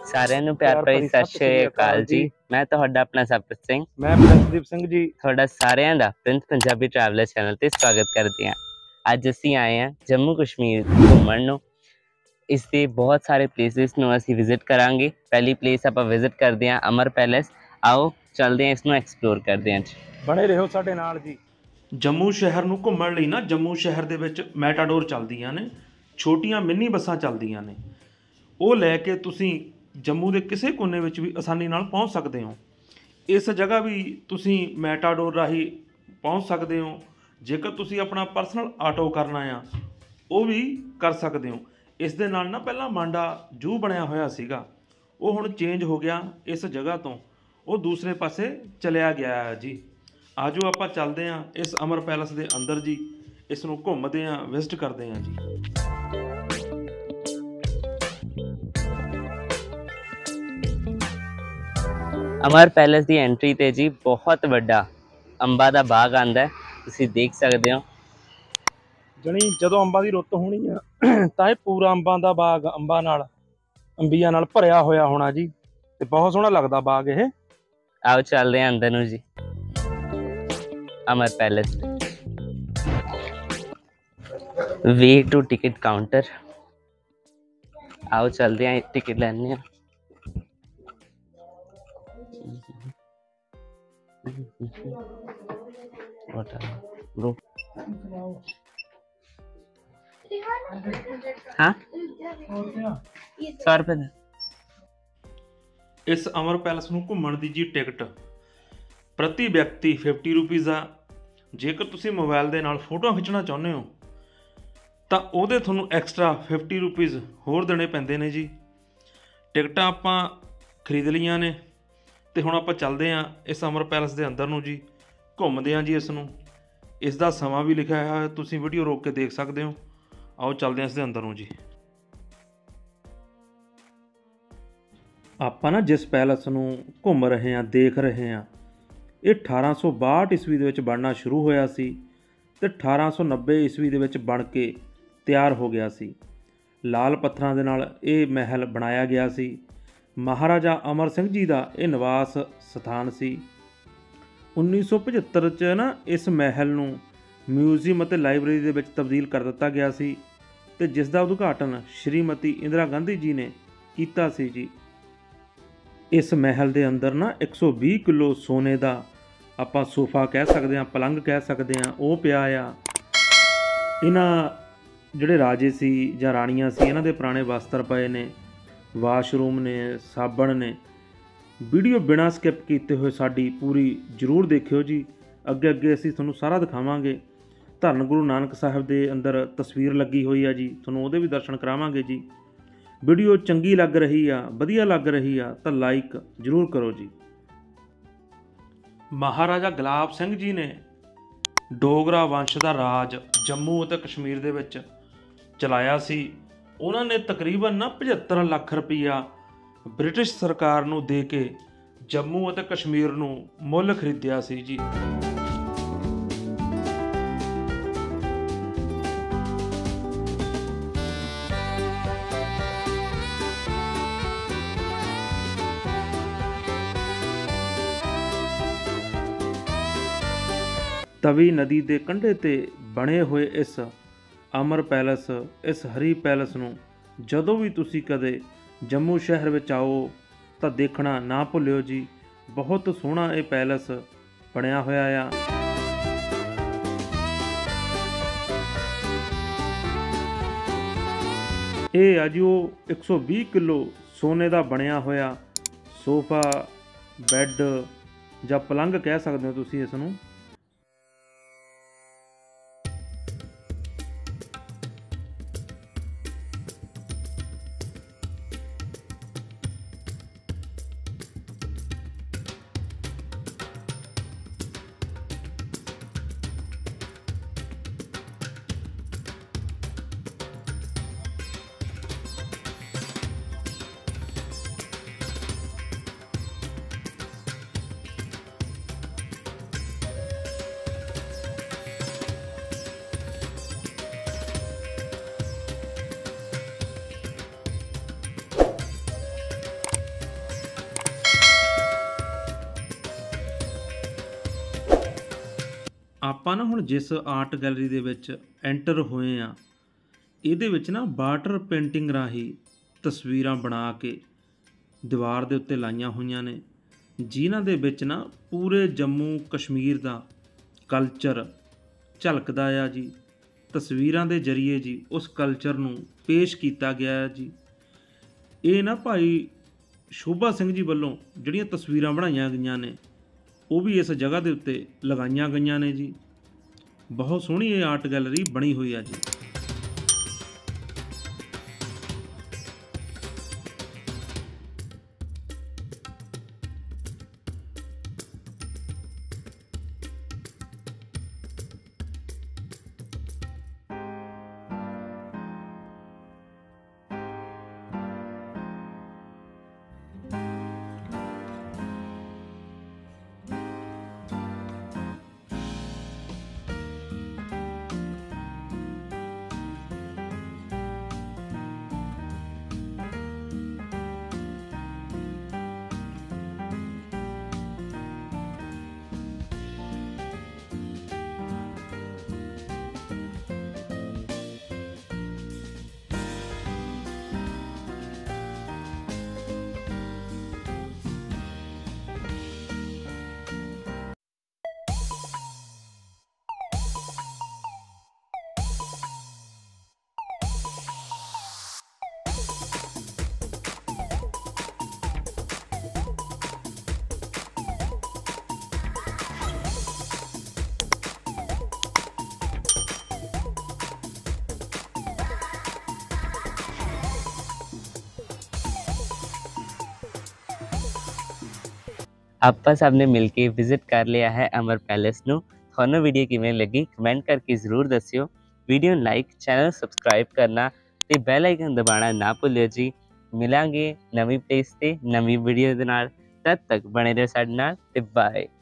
ਸਾਰਿਆਂ ਨੂੰ ਪਿਆਰ ਭਰੀ ਸਤਿ ਸ਼੍ਰੀ ਅਕਾਲ ਜੀ। ਮੈਂ ਤੁਹਾਡਾ ਆਪਣਾ ਸਤਿ ਸਿੰਘ, ਮੈਂ ਪ੍ਰਿੰਸਦੀਪ ਸਿੰਘ ਜੀ। ਤੁਹਾਡਾ ਸਾਰਿਆਂ ਦਾ ਪ੍ਰਿੰਸ ਪੰਜਾਬੀ ਟਰੈਵਲਰ ਚੈਨਲ ਤੇ ਸਵਾਗਤ ਕਰਦੇ ਹਾਂ। ਅੱਜ ਅਸੀਂ ਆਏ ਹਾਂ ਜੰਮੂ ਕਸ਼ਮੀਰ ਘੁੰਮਣ ਨੂੰ। ਇਸ ਦੇ ਬਹੁਤ ਸਾਰੇ ਪਲੇਸਿਸ ਨੂੰ ਅਸੀਂ ਵਿਜ਼ਿਟ ਕਰਾਂਗੇ। ਪਹਿਲੀ ਪਲੇਸ ਆਪਾਂ ਵਿਜ਼ਿਟ ਕਰਦੇ ਹਾਂ ਅਮਰ ਪੈਲੇਸ। ਆਓ ਚੱਲਦੇ ਹਾਂ, ਇਸ ਨੂੰ ਐਕਸਪਲੋਰ ਕਰਦੇ ਹਾਂ। ਬਣੇ ਰਹੋ ਸਾਡੇ ਨਾਲ ਜੀ। ਜੰਮੂ ਸ਼ਹਿਰ ਨੂੰ ਘੁੰਮਣ ਲਈ ਨਾ ਜੰਮੂ ਸ਼ਹਿਰ ਦੇ ਵਿੱਚ ਮੈਟਾਡੋਰ ਚੱਲਦੀਆਂ ਨੇ, ਛੋਟੀਆਂ ਮਿੰਨੀ ਬੱਸਾਂ ਚੱਲਦੀਆਂ ਨੇ। ਉਹ ਲੈ ਕੇ ਤੁਸੀਂ ਜੰਮੂ ਦੇ ਕਿਸੇ ਕੋਨੇ ਵਿੱਚ ਵੀ ਆਸਾਨੀ ਨਾਲ ਪਹੁੰਚ ਸਕਦੇ ਹੋ। ਇਸ ਜਗ੍ਹਾ ਵੀ ਤੁਸੀਂ ਮੈਟਾਡੋਰ ਰਾਹੀਂ ਪਹੁੰਚ ਸਕਦੇ ਹੋ। ਜੇਕਰ ਤੁਸੀਂ ਆਪਣਾ ਪਰਸਨਲ ਆਟੋ ਕਰਨਾ ਆ ਉਹ ਵੀ ਕਰ ਸਕਦੇ ਹੋ। ਇਸ ਦੇ ਨਾਲ ਨਾ ਪਹਿਲਾਂ ਮਾਂਡਾ ਜੂ ਬਣਿਆ ਹੋਇਆ ਸੀਗਾ, ਉਹ ਹੁਣ ਚੇਂਜ ਹੋ ਗਿਆ। ਇਸ ਜਗ੍ਹਾ ਤੋਂ ਉਹ ਦੂਸਰੇ ਪਾਸੇ ਚਲਿਆ ਗਿਆ ਹੈ ਜੀ। ਆਜੋ ਆਪਾਂ ਚੱਲਦੇ ਹਾਂ ਇਸ ਅਮਰ ਪੈਲੇਸ ਦੇ ਅੰਦਰ ਜੀ। ਇਸ ਨੂੰ ਘੁੰਮਦੇ ਹਾਂ, ਵਿਜ਼ਿਟ ਕਰਦੇ ਹਾਂ ਜੀ। ਅਮਰ ਪੈਲੇਸ ਦੀ ਐਂਟਰੀ ਤੇ ਜੀ ਬਹੁਤ ਵੱਡਾ ਅੰਬਾਂ ਦਾ ਬਾਗ ਆਂਦਾ ਹੈ, ਤੁਸੀਂ ਦੇਖ ਸਕਦੇ ਹੋ। ਜਣੀ ਜਦੋਂ ਅੰਬਾਂ ਦੀ ਰੁੱਤ ਹੋਣੀ ਆ ਤਾਂ ਇਹ ਪੂਰਾ ਅੰਬਾਂ ਦਾ ਬਾਗ ਅੰਬੀਆਂ ਨਾਲ ਭਰਿਆ ਹੋਇਆ ਹੋਣਾ ਜੀ, ਤੇ ਬਹੁਤ ਸੋਹਣਾ ਲੱਗਦਾ ਬਾਗ ਇਹ। ਆਓ ਚੱਲਦੇ ਹਾਂ ਅੰਦਰ ਨੂੰ ਜੀ। Amar palace way to ticket counter. ਆਓ ਚੱਲਦੇ ਹਾਂ, ਟਿਕਟ ਲੈਣੇ ਆ। ब्रो हाँ 100 रुपये। ਇਸ ਅਮਰ ਪੈਲੇਸ ਨੂੰ ਘੁੰਮਣ ਦੀ ਜੀ ਟਿਕਟ ਪ੍ਰਤੀ ਵਿਅਕਤੀ 50 ਰੁਪਈਜ਼ ਆ। ਜੇਕਰ ਤੁਸੀਂ ਮੋਬਾਈਲ ਦੇ ਨਾਲ ਫੋਟੋਆਂ ਖਿੱਚਣਾ ਚਾਹੁੰਦੇ ਹੋ ਤਾਂ ਉਹਦੇ ਤੁਹਾਨੂੰ ਐਕਸਟਰਾ 50 ਰੁਪਈਜ਼ ਹੋਰ ਦੇਣੇ ਪੈਂਦੇ ਨੇ ਜੀ। ਟਿਕਟਾਂ ਆਪਾਂ ਖਰੀਦ ਲਈਆਂ ਨੇ ਤੇ ਹੁਣ ਆਪਾਂ ਚੱਲਦੇ ਹਾਂ ਇਸ ਅਮਰ ਪੈਲੇਸ ਦੇ ਅੰਦਰ ਨੂੰ ਜੀ। ਘੁੰਮਦੇ ਹਾਂ ਜੀ ਇਸ ਨੂੰ। ਇਸ ਦਾ ਸਮਾਂ ਵੀ ਲਿਖਿਆ ਹੋਇਆ ਹੈ, ਤੁਸੀਂ ਵੀਡੀਓ ਰੋਕ ਕੇ ਦੇਖ ਸਕਦੇ ਹੋ। ਆਓ ਚੱਲਦੇ ਹਾਂ ਇਸ ਦੇ ਅੰਦਰ ਨੂੰ ਜੀ। ਆਪਾਂ ਨਾ ਜਿਸ ਪੈਲੇਸ ਨੂੰ ਘੁੰਮ ਰਹੇ ਹਾਂ, ਦੇਖ ਰਹੇ ਹਾਂ, ਇਹ 1862 ਈਸਵੀ ਦੇ ਵਿੱਚ ਬਣਨਾ ਸ਼ੁਰੂ ਹੋਇਆ ਸੀ ਤੇ 1890 ਈਸਵੀ ਦੇ ਵਿੱਚ ਬਣ ਕੇ ਤਿਆਰ ਹੋ ਗਿਆ ਸੀ। ਲਾਲ ਪੱਥਰਾਂ ਦੇ ਨਾਲ ਇਹ ਮਹਿਲ ਬਣਾਇਆ ਗਿਆ ਸੀ। ਮਹਾਰਾਜਾ ਅਮਰ ਸਿੰਘ ਜੀ ਦਾ ਇਹ ਨਿਵਾਸ ਸਥਾਨ ਸੀ। 1975 'ਚ ਨਾ ਇਸ ਮਹਿਲ ਨੂੰ ਮਿਊਜ਼ੀਅਮ ਅਤੇ ਲਾਇਬ੍ਰੇਰੀ ਦੇ ਵਿੱਚ ਤਬਦੀਲ ਕਰ ਦਿੱਤਾ ਗਿਆ ਸੀ ਤੇ ਜਿਸ ਦਾ ਉਦਘਾਟਨ ਸ਼੍ਰੀਮਤੀ ਇੰਦਰਾ ਗਾਂਧੀ ਜੀ ਨੇ ਕੀਤਾ ਸੀ ਜੀ। ਇਸ ਮਹਿਲ ਦੇ ਅੰਦਰ ਨਾ 120 ਕਿਲੋ ਸੋਨੇ ਦਾ ਆਪਾਂ ਸੋਫਾ ਕਹਿ ਸਕਦੇ ਹਾਂ, ਪਲੰਘ ਕਹਿ ਸਕਦੇ ਹਾਂ, ਉਹ ਪਿਆ ਆ। ਇਹਨਾਂ ਜਿਹੜੇ ਰਾਜੇ ਸੀ ਜਾਂ ਰਾਣੀਆਂ ਸੀ, ਇਹਨਾਂ ਦੇ ਪੁਰਾਣੇ ਵਸਤਰ ਪਏ ਨੇ, ਵਾਸ਼ਰੂਮ ਨੇ, ਸਾਬਣ ਨੇ। ਵੀਡੀਓ ਬਿਨਾਂ ਸਕਿਪ ਕੀਤੇ ਹੋਏ ਸਾਡੀ ਪੂਰੀ ਜ਼ਰੂਰ ਦੇਖਿਓ ਜੀ। ਅੱਗੇ ਅੱਗੇ ਅਸੀਂ ਤੁਹਾਨੂੰ ਸਾਰਾ ਦਿਖਾਵਾਂਗੇ। ਧੰਨ ਗੁਰੂ ਨਾਨਕ ਸਾਹਿਬ ਦੇ ਅੰਦਰ ਤਸਵੀਰ ਲੱਗੀ ਹੋਈ ਆ ਜੀ, ਤੁਹਾਨੂੰ ਉਹਦੇ ਵੀ ਦਰਸ਼ਨ ਕਰਾਵਾਂਗੇ ਜੀ। ਵੀਡੀਓ ਚੰਗੀ ਲੱਗ ਰਹੀ ਆ, ਵਧੀਆ ਲੱਗ ਰਹੀ ਆ ਤਾਂ ਲਾਈਕ ਜ਼ਰੂਰ ਕਰੋ ਜੀ। ਮਹਾਰਾਜਾ ਗੁਲਾਬ ਸਿੰਘ ਜੀ ਨੇ ਡੋਗਰਾ ਵੰਸ਼ ਦਾ ਰਾਜ ਜੰਮੂ ਅਤੇ ਕਸ਼ਮੀਰ ਦੇ ਵਿੱਚ ਚਲਾਇਆ ਸੀ। ਉਹਨਾਂ ਨੇ ਤਕਰੀਬਨ ਨਾ 75 ਲੱਖ ਰੁਪਈਆ ਬ੍ਰਿਟਿਸ਼ ਸਰਕਾਰ ਨੂੰ ਦੇ ਕੇ ਜੰਮੂ ਅਤੇ ਕਸ਼ਮੀਰ ਨੂੰ ਮੁੱਲ ਖਰੀਦਿਆ ਸੀ ਜੀ। ਤਵੀ ਨਦੀ ਦੇ ਕੰਢੇ ਤੇ ਬਣੇ ਹੋਏ ਇਸ ਅਮਰ ਪੈਲੇਸ, ਇਸ ਹਰੀ ਪੈਲੇਸ ਨੂੰ ਜਦੋਂ ਵੀ ਤੁਸੀਂ ਕਦੇ ਜੰਮੂ ਸ਼ਹਿਰ ਵਿੱਚ ਆਓ ਤਾਂ ਦੇਖਣਾ ਨਾ ਭੁੱਲਿਓ ਜੀ। ਬਹੁਤ ਸੋਹਣਾ ਇਹ ਪੈਲੇਸ ਬਣਿਆ ਹੋਇਆ ਆ। ਇਹ ਆ ਜੀ ਉਹ 120 ਕਿਲੋ ਸੋਨੇ ਦਾ ਬਣਿਆ ਹੋਇਆ ਸੋਫਾ, ਬੈੱਡ ਜਾਂ ਪਲੰਘ ਕਹਿ ਸਕਦੇ ਹੋ ਤੁਸੀਂ ਇਸ ਨੂੰ। ਆਪਾਂ ਨਾ ਹੁਣ ਜਿਸ ਆਰਟ ਗੈਲਰੀ ਦੇ ਵਿੱਚ ਐਂਟਰ ਹੋਏ ਆ, ਇਹਦੇ ਵਿੱਚ ਨਾ ਵਾਟਰ ਪੇਂਟਿੰਗ ਰਾਹੀਂ ਤਸਵੀਰਾਂ ਬਣਾ ਕੇ ਦੀਵਾਰ ਦੇ ਉੱਤੇ ਲਾਈਆਂ ਹੋਈਆਂ ਨੇ, ਜਿਨ੍ਹਾਂ ਦੇ ਵਿੱਚ ਨਾ ਪੂਰੇ ਜੰਮੂ ਕਸ਼ਮੀਰ ਦਾ ਕਲਚਰ ਝਲਕਦਾ ਆ ਜੀ। ਤਸਵੀਰਾਂ ਦੇ ਜ਼ਰੀਏ ਜੀ ਉਸ ਕਲਚਰ ਨੂੰ ਪੇਸ਼ ਕੀਤਾ ਗਿਆ ਹੈ ਜੀ। ਇਹ ਨਾ ਭਾਈ ਸ਼ੋਭਾ ਸਿੰਘ ਜੀ ਵੱਲੋਂ ਜਿਹੜੀਆਂ ਤਸਵੀਰਾਂ ਬਣਾਈਆਂ ਗਈਆਂ ਨੇ, ਉਹ ਵੀ ਇਸ ਜਗ੍ਹਾ ਦੇ ਉੱਤੇ ਲਗਾਈਆਂ ਗਈਆਂ ਨੇ ਜੀ। ਬਹੁਤ ਸੋਹਣੀ ਇਹ ਆਰਟ ਗੈਲਰੀ ਬਣੀ ਹੋਈ ਆ ਜੀ। ਆਪਾਂ ਸਭ ਨੇ ਮਿਲ ਕੇ ਵਿਜ਼ਿਟ ਕਰ ਲਿਆ ਹੈ ਅਮਰ ਪੈਲੇਸ ਨੂੰ। ਤੁਹਾਨੂੰ ਵੀਡੀਓ ਕਿਵੇਂ ਲੱਗੀ ਕਮੈਂਟ ਕਰਕੇ ਜ਼ਰੂਰ ਦੱਸਿਓ। ਵੀਡੀਓ ਨੂੰ ਲਾਈਕ, ਚੈਨਲ ਸਬਸਕ੍ਰਾਈਬ ਕਰਨਾ ਤੇ ਬੈਲ ਆਈਕਨ ਦਬਾਉਣਾ ਨਾ ਭੁੱਲਿਓ ਜੀ। ਮਿਲਾਂਗੇ ਨਵੀਂ ਪਲੇਸ ਤੇ ਨਵੀਂ ਵੀਡੀਓ ਦੇ ਨਾਲ। ਤਦ ਤੱਕ ਬਣੇ ਰਹੋ ਸਾਡੇ ਨਾਲ ਤੇ ਬਾਏ।